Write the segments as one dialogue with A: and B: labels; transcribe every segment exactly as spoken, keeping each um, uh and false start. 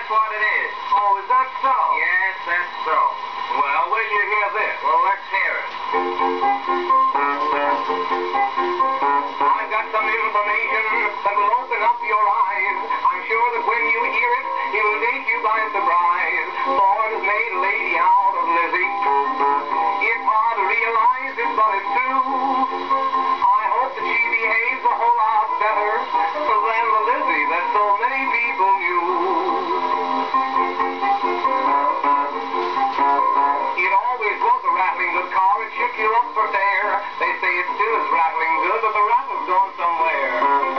A: what it is.
B: Oh, is that so?
A: Yes, that's so.
B: Well, wait till you hear this.
A: Well, let's hear it.
B: I've got some information that will open up your eyes. I'm sure that when you hear it, it will take you by surprise. For it has made a lady out of Lizzie. It's hard to realize it, but it's true. I hope that she behaves a whole lot better than the Lizzie that so many people knew. It always was a rattling good car. It shook you up for fair. They say it still is rattling good, but the rattle's gone somewhere.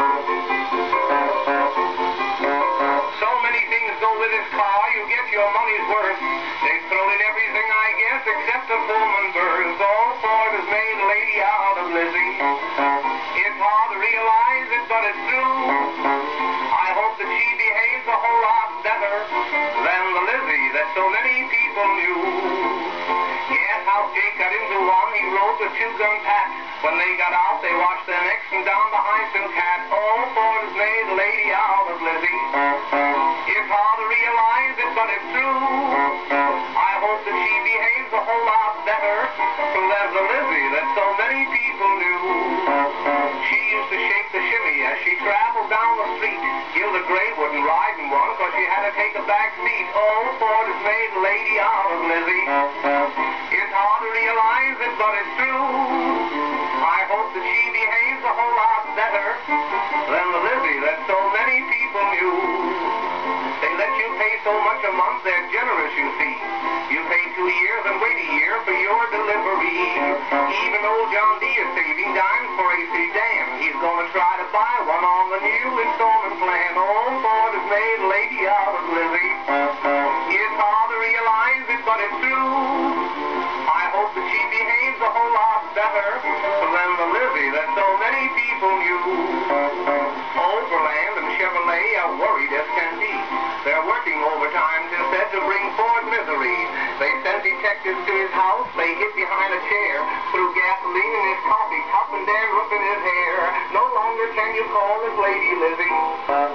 B: So many things go with this car, you get your money's worth. They've thrown in everything, I guess, except a Pullman berth. All Ford has made a lady out of Lizzie. It's hard to realize it, but it's true. I hope that she behaves a whole lot better than the Lizzie that so many people knew. Yes, how Jake got into one, he rode with two-gun pack. When they got out, they washed their necks and down behind some cat. All Ford has made a lady out of Lizzie. It's hard to realize it, but it's true. I hope that she behaves a whole lot better than the Lizzie that so many people knew. She used to shake the shimmy as she traveled down the street. Gilda Gray wouldn't ride in one because she had to take a back seat. Oh, Ford has made a lady out of Lizzie. It's hard to realize it, but it's true. I hope that she behaves a whole lot better than the Lizzie that so many people knew. They let you pay so much a month, they're generous, you see. You pay two years and wait a year for your delivery. Even old John D is saving dimes for A C Dan. He's going to try to buy one on the new installment plan. Old Ford has made a lady out of Lizzie. It's hard to realize it, but it's true. I hope that she behaves a whole lot better than the Lizzie that so many people knew. Overland and Chevrolet are worried as can be. They're working overtime, tis said, to bring Ford misery. They sent detectives to his house, they hid behind a chair, threw gasoline in his coffee cup and dandruff in his hair. No longer can you call this lady Lizzie.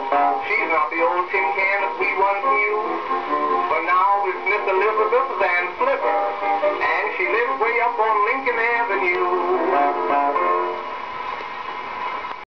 B: She's not the old tin can that we once knew. But now it's Miss Elizabeth and